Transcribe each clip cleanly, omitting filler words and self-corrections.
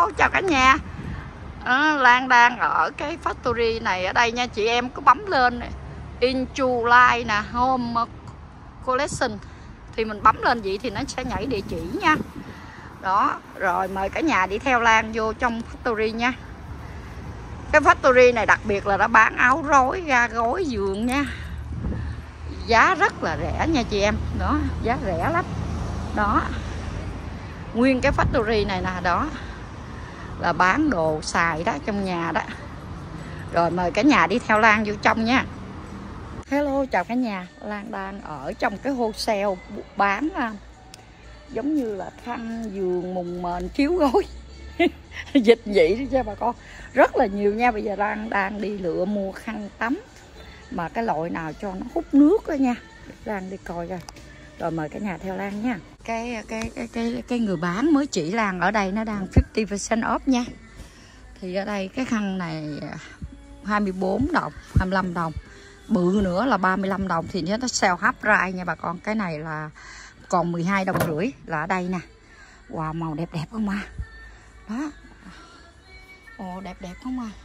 Hello, chào cả nhà. Lan đang ở cái factory này ở đây nha. Chị em cứ bấm lên In July nè, Home Collection. Thì mình bấm lên vậy thì nó sẽ nhảy địa chỉ nha. Đó, rồi mời cả nhà đi theo Lan vô trong factory nha. Cái factory này đặc biệt là nó bán áo rối, ga gối, giường nha. Giá rất là rẻ nha chị em. Đó, giá rẻ lắm. Đó, nguyên cái factory này nè, đó là bán đồ xài đó, trong nhà đó. Rồi mời cả nhà đi theo Lan vô trong nha. Hello, chào cả nhà. Lan đang ở trong cái wholesale bán giống như là khăn, giường, mùng mền, chiếu gối dịch vậy đi cho bà con. Rất là nhiều nha. Bây giờ Lan đang đi lựa mua khăn tắm mà cái loại nào cho nó hút nước đó nha. Lan đi coi coi. Rồi mời cả nhà theo Lan nha. Cái người bán mới chỉ Lan ở đây nó đang 50% off nha. Thì ở đây cái khăn này 24 đồng, 25 đồng. Bự nữa là 35 đồng thì nó sale half price nha bà con. Cái này là còn 12,5 đồng là ở đây nè. Wow, màu đẹp đẹp không à. Đó. Ồ, đẹp đẹp không à.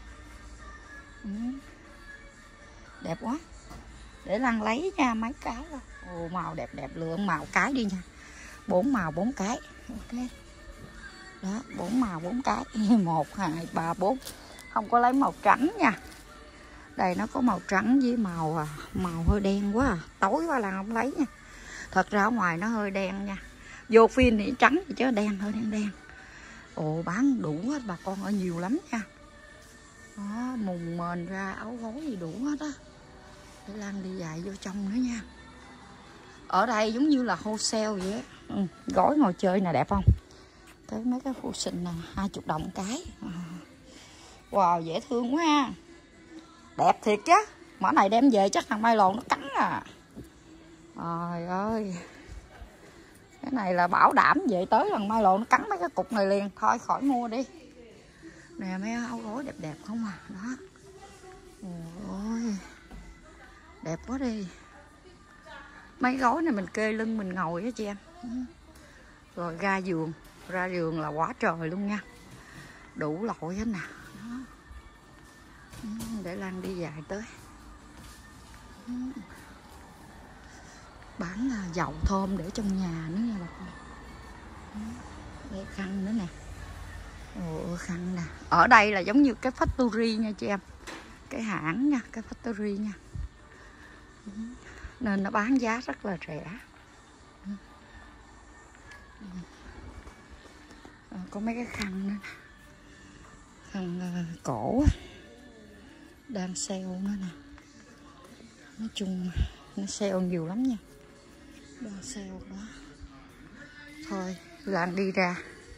Đẹp quá. Để Lan lấy nha mấy cái rồi. Ồ, màu đẹp đẹp, lượng màu cái đi nha. 4 màu 4 cái. Ok. Đó, 4 màu 4 cái. 1 2 3 4. Không có lấy màu trắng nha. Đây nó có màu trắng với màu hơi đen quá à. Tối quá là không lấy nha. Thật ra ở ngoài nó hơi đen nha. Vô phim thì trắng chứ đen, hơi đen. Ồ, bán đủ hết bà con, ở nhiều lắm nha. Đó, mùng mền ra áo gối gì đủ hết á. Để Lan đi dài vô trong nữa nha. Ở đây giống như là wholesale vậy á. Gói ngồi chơi nè, đẹp không? Tới mấy cái phụ sinh nè, 20 đồng cái. Wow, dễ thương quá ha. Đẹp thiệt chứ. Mỏ này đem về chắc thằng Mai Lồn nó cắn à. Trời ơi. Cái này là bảo đảm về tới thằng Mai Lồn nó cắn mấy cái cục này liền. Thôi khỏi mua đi. Nè mấy áo gối đẹp đẹp không à. Đó. Ôi, đẹp quá đi. Mấy gối này mình kê lưng mình ngồi á chị em. Rồi ra giường là quá trời luôn nha. Đủ loại hết nè. Đó. Để Lan đi dài tới. Bán dầu thơm để trong nhà nữa nha bà con. Đây khăn nữa nè. Ồ, khăn nè. Ở đây là giống như cái factory nha chị em. Cái hãng nha, cái factory nha. Nên nó bán giá rất là rẻ. Có mấy cái khăn nữa nè. Khăn cổ đang sale nữa nè. Nói chung nó sale nhiều lắm nha. Đang sale đó. Thôi Lan đi ra.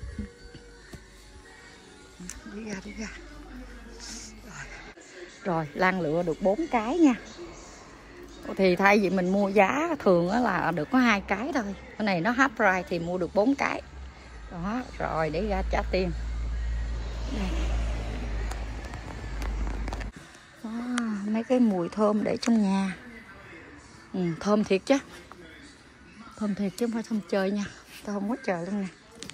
Đi ra. Rồi Lan lựa được 4 cái nha. Thì thay vì mình mua giá thường là được có 2 cái thôi. Cái này nó half price thì mua được 4 cái. Đó, rồi để ra trả tiền. Đó, mấy cái mùi thơm để trong nhà. Thơm thiệt chứ. Thơm thiệt chứ không phải thơm chơi nha. Tao không có chờ luôn nè.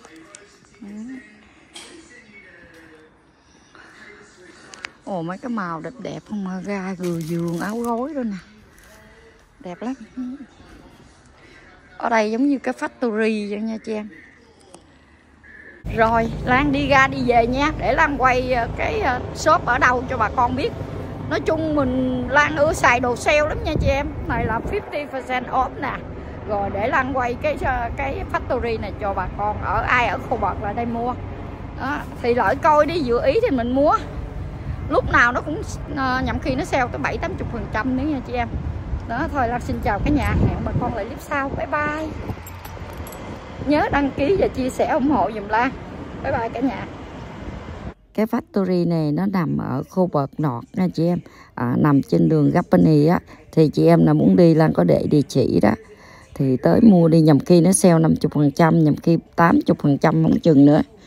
Ồ, mấy cái màu đẹp đẹp không mà ra gừa giường áo gối đó nè. Đẹp lắm. Ở đây giống như cái factory vậy nha chị em. Rồi Lan đi ra đi về nha. Để Lan quay cái shop ở đâu cho bà con biết. Nói chung Lan ưa xài đồ sale lắm nha chị em. Này là 50% off nè. Rồi để Lan quay cái factory này cho bà con. Ai ở khu vực là đây mua. Đó, thì lợi coi đi, vừa ý thì mình mua. Lúc nào nó cũng nhằm khi nó sale tới 70-80% nữa nha chị em. Đó, thôi Lan xin chào cả nhà. Hẹn bà con lại clip sau. Bye bye. Nhớ đăng ký và chia sẻ ủng hộ giùm Lan. Bye bye cả nhà. Cái factory này nó nằm ở khu vực Nọt nha chị em. Nằm trên đường Gappani á. Thì chị em nào muốn đi Lan có để địa chỉ đó. Thì tới mua đi, nhằm khi nó sale 50%, nhằm khi 80% không chừng nữa.